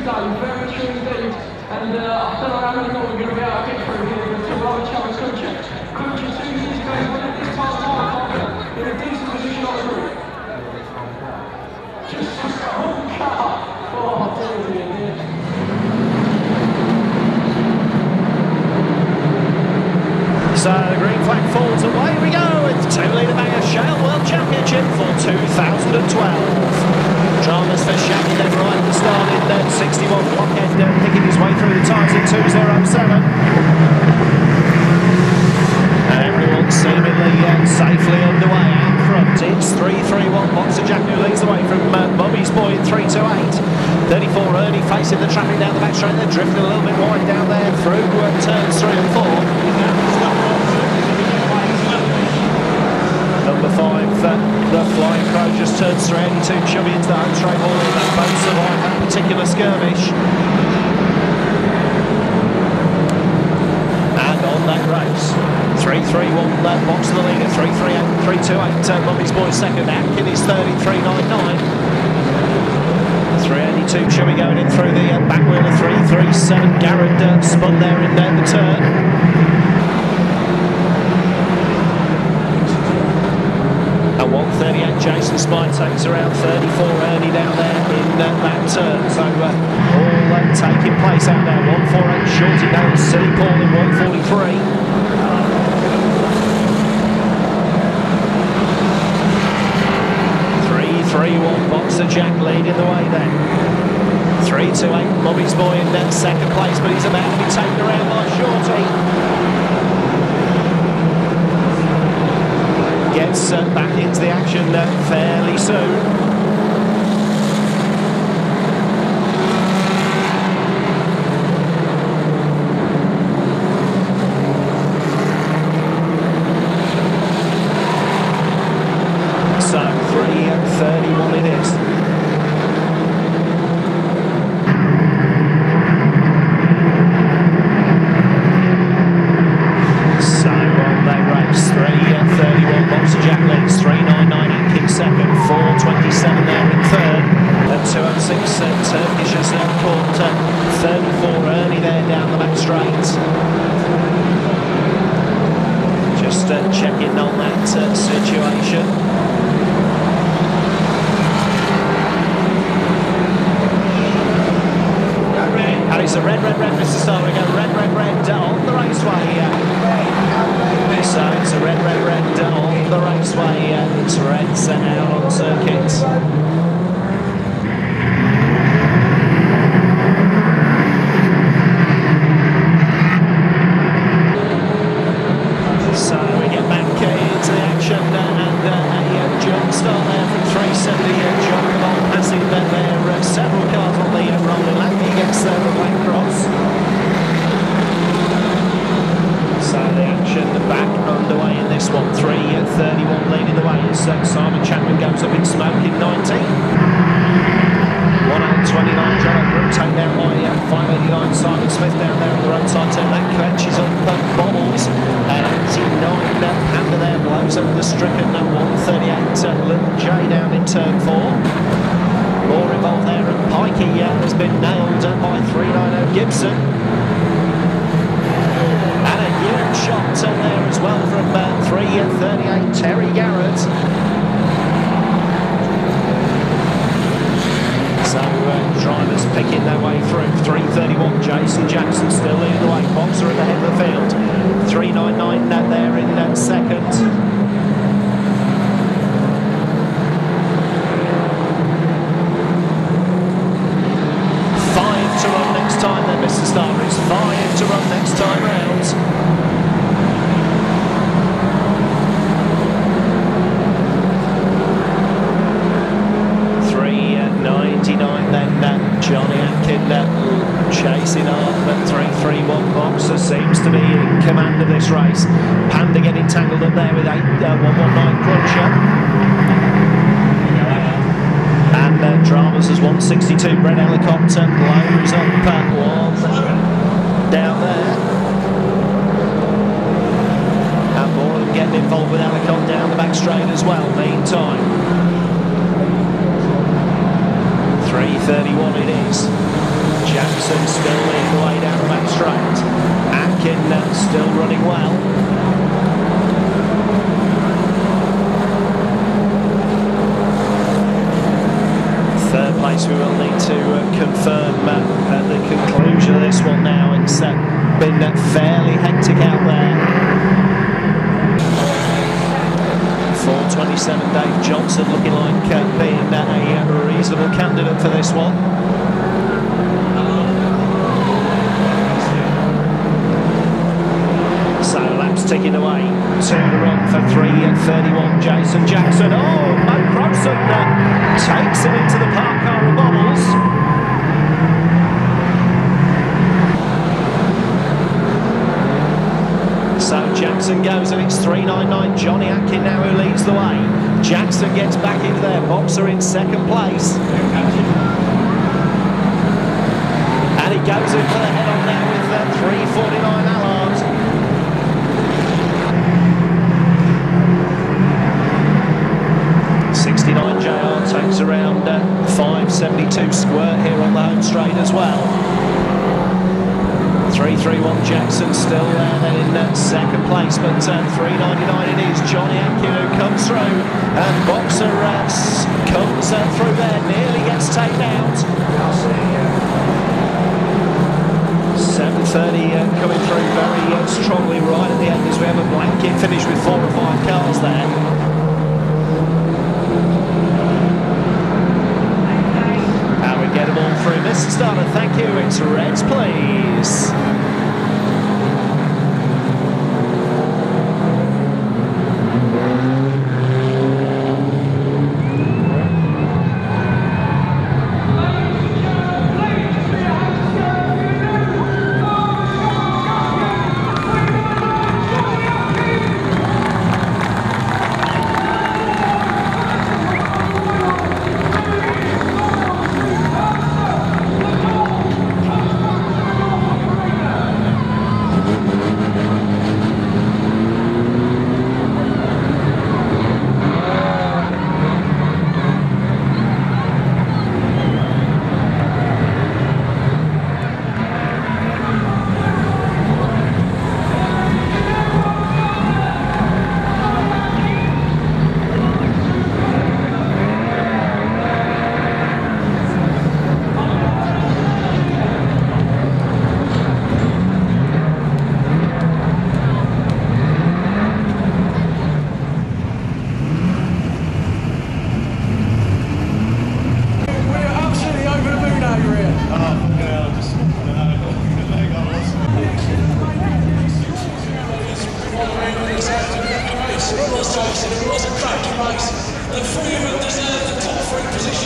today, very true indeed. And I don't know how many more we're going to be able to get through here. We've got two other challenge coaches. Coaches 2 years ago, he went at this time in a decent position on the route. Just a cool car. Oh, dear. So the green flag falls, away we go with 2 Litre Banger Shale World Championship for 2012. Dramas for Shaggy then right at the start in 61, Blockhead picking his way through the tyres in 207. And everyone seemingly safely underway out front. It's 331, Boxer Jack who leads the way from Bobby's Boy in 328. 34 Ernie facing the traffic down the back straight, they're drifting a little bit wide down there through turns 3 and 4. Number 5, the Flying Crow just turns 382, chubby into the home straight ball in that boat survived that particular skirmish. And on that race, 331 box to the leader, 338, 328, Bobby's Boy second, Atkin is third in 399. 382, chubby going in through the back wheel of 337, Garrett spun there in the turn. At 138, Jason Spine takes around 34, Ernie down there in that turn. So all taking place out there. 148, Shorty down, Silly Paul in 143. 331, Boxer Jack leading the way then. 328, Bobby's Boy in second place, but he's about to be taken around by Shorty. Gets back into the action fairly soon. So 3:31 it is. So on they race 3:31. Boxer Jack leads 399 in second, 427 there in third, and 206 Turkish has caught 34 Ernie there down the back straight. Just checking on that situation. And it's a red, Mr. Star. We go red on the raceway. So it's a red on the raceway. It's red set out on circuit. So we get back into the action and a jump start there from 370. John Caval passing there. Several cars on the rolling lap. He gets the black cross. So the action back underway in this one. 3:31 leading the way as Simon Chapman goes up in smoke in 19. 1:29 John O'Brien taken down by 5:89 Simon Smith down there on the roadside turn. That catches up Bobbles. 89 Panda there blows over the stricken. 1:38 Little J down in turn 4. More involved there, and Pikey has been nailed by 390 Gibson. And a huge shot there as well from 3:38 Terry Garrett. So drivers picking their way through. 3:31 Jason Jackson still leading the way. Boxer at the head of the field. 3:99 there in second. 5 to run next time then, Mr. Star. It's 5 to run next time round. 3:99 then, Johnny Atkin chasing on, but 3:31 Boxer seems to be in command of this race. Panda getting tangled up there with 119 Cruncher. And Dramas has 162. Brett Helicopter blows up one down there. And more of them getting involved with Helicopter down the back straight as well. Meantime, 3:31 3:31 it is. Jackson still leading the way down the back straight. Atkin still running well. Third place we will need to confirm at the conclusion of this one now. It's been fairly hectic out there. 4:27, Dave Johnson looking like being a reasonable candidate for this one. So laps ticking away to the run for 3:31. Jason Jackson. Oh, Mo Crossan takes it into the park car of Bobbles. So Jackson goes and it's 3:99. Johnny Atkin now who leads the way. Jackson gets back into there. Boxer in second place. And he goes in for the head-on now with 3:49 Allard. 69 JR takes around 5:72 squirt here on the home straight as well. 3:31 Jackson still there then in second place, but 3:99 it is. Johnny Atkin who comes through, and Boxer comes through there, nearly gets taken out. 7:30 coming through very strongly right at the end as we have a blanket finish with 4 or 5 cars there. Get them all through. Mr. Starter, thank you. It's Reds, please. It was a cracking race. The three of them deserve the top 3 position.